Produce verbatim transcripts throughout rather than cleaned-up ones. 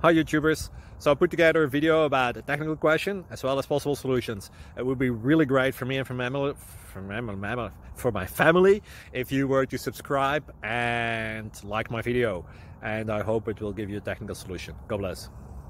Hi YouTubers! So I put together a video about a technical question as well as possible solutions. It would be really great for me and for, my, for, my, for my family if you were to subscribe and like my video. And I hope it will give you a technical solution. God bless.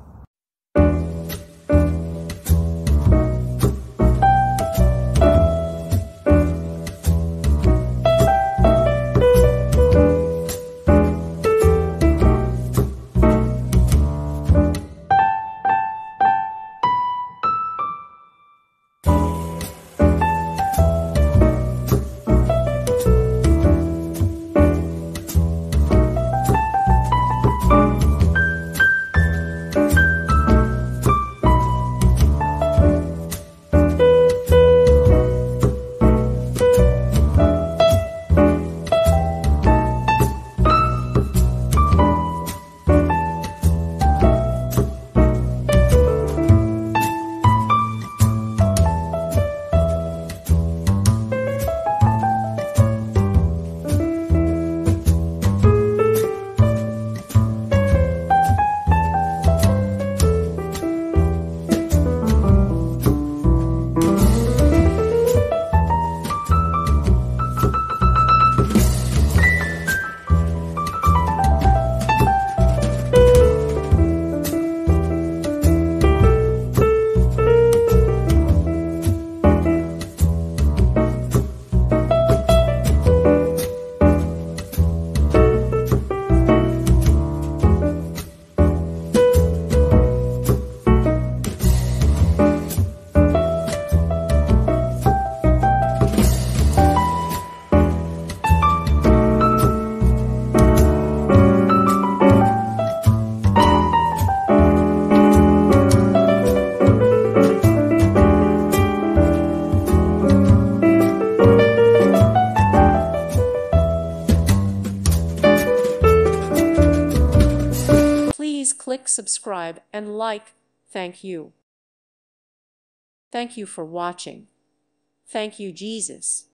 Please click subscribe and like. Thank you. Thank you for watching. Thank you, Jesus.